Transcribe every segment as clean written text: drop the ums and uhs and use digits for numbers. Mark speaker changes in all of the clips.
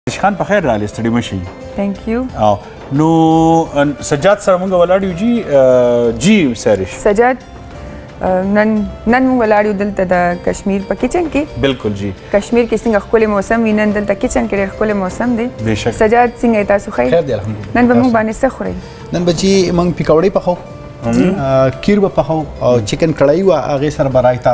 Speaker 1: خان په خیر راغلی ستړي مشي.
Speaker 2: ثانک یو.
Speaker 1: او نو سجاد سره موږ ولاړ یو جی سریش.
Speaker 2: سجاد نن موږ ولاړ یو دلته د کشمیر په کچن کې.
Speaker 1: بالکل جی.
Speaker 2: کشمیر کې څنګه ښکلی موسم وي، نن دلته کچن کې ډېر ښکلی موسم دی.
Speaker 1: بېشک.
Speaker 2: سجاد څنګه تاسو خیر؟
Speaker 3: خیر دی الحمدلله.
Speaker 2: نن به موږ باندې څه خورئ؟
Speaker 3: نن به چې موږ پکوړې پخو، کیر به پخو او چکن کړای و هغې سره به رایتا.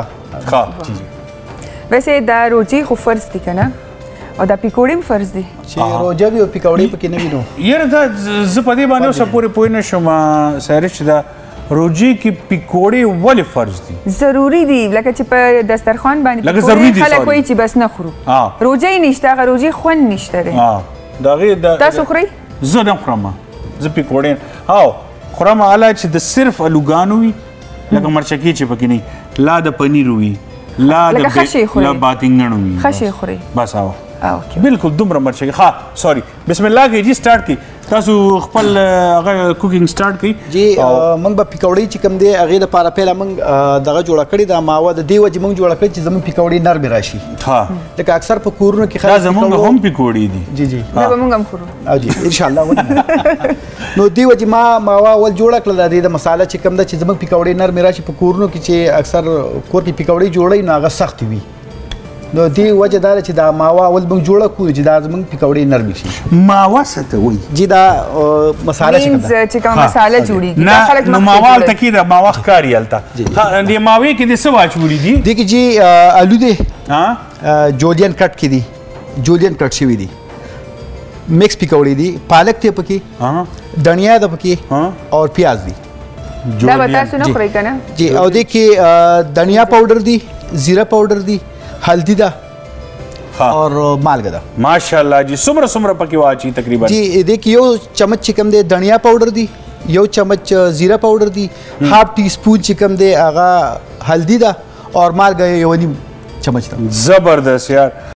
Speaker 1: ښه.
Speaker 2: ویسې دا روجي خو فرض دي که نه؟ او دا پکوړې هم فرض دي
Speaker 3: چې روژه وي او پکوړې پکې نه وي نو
Speaker 1: یاره دا زه په دې باندې اوسه پورې پوه نه شوم سایرش چې دا روجې کې پکوړې ولې فرض دي؟
Speaker 2: ضروري دي لکه چې په دسترخوان باندې
Speaker 1: لکه ضروري دي
Speaker 2: خلک وایي چې بس نه خورو. روژه یې نشته، هغه روژې خوند نشته دی.
Speaker 1: د هغې
Speaker 2: تاسو خورئ؟
Speaker 1: زه نه خورم، زه پکوړې او خورم هله چې د صرف الوګانو وي، لکه مرچکې چې پکې نه وي، لا د پنیر وي، لا د باتنګڼو وي،
Speaker 2: خشې خورئ
Speaker 1: بس بالکل دومره مرچکې. ښه سوري، بسم الله کوي جی سټارټ کوي. تاسو خپل هغه کوکینګ سټارټ کوي.
Speaker 3: جی موږ به پکوړې چې کوم دی هغې دپاره پیله موږ دغه جوړه کړې ده ماوه د دې وجې موږ جوړه کړې چې زموږ پکوړې نرمې راشي.
Speaker 1: ها
Speaker 3: لکه اکثر په کورونو کې
Speaker 1: دا زموږ هم پکوړې دي.
Speaker 3: جی جی
Speaker 2: دا به موږ هم خورو.
Speaker 3: او جی انشاءالله نو دې وجې ما ماوه اول جوړه کړله د دې د مساله چې کوم ده چې زموږ پکوړې نرمې راشي. په کورونو کې چې اکثر کور کې پکوړې جوړوي نو هغه سختې وي، نو دې وجه دا ده چې دا ماوه اول موږ جوړه کړو چې دا زموږ پکوړې نرمې شي.
Speaker 1: ماوه څه ته وایي؟
Speaker 3: جی دا مساله
Speaker 2: چې کومه مساله جوړېږي
Speaker 1: نه نو ماوه هلته کې ده، ماوه ښکاري هلته. دې ماوې کې دې څه واچولي دي؟
Speaker 3: دې کې جی آلو دی، جولین کټ کې دي، جولین کټ شوي دي، مکس پکوړې دي، پالک دی پکې، دڼیا ده پکې او پیاز دي.
Speaker 2: دا به تاسو نه خورئ که نه؟
Speaker 3: جی او دې کې دڼیا پاوډر دی، زیره پاوډر دی، هلدی ده اور مالګه ده.
Speaker 1: ماشاءالله جی. څومره پکې واچي تقریبا؟
Speaker 3: جی دې کې یو چمچ چې کوم دی دڼیا پاوډر دی، یو چمچ زیره پاوډر دی، هاف ټی سپون چې کوم دی هغه هلدی ده اور مالګه یو نیم چمچ ده.
Speaker 1: زبردست یار.